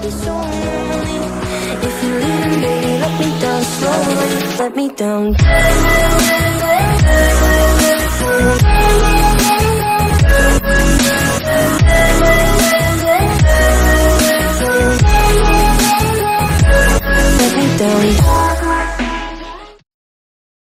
be so lonely. If you're leaving, baby, let me down slowly. Let me down.